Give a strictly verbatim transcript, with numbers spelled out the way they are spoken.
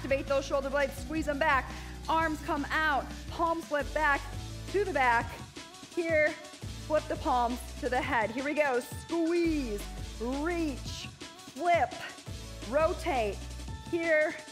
Activate those shoulder blades, squeeze them back. Arms come out, palms flip back to the back. Here, flip the palms to the head. Here we go, squeeze, reach, flip, rotate. Here,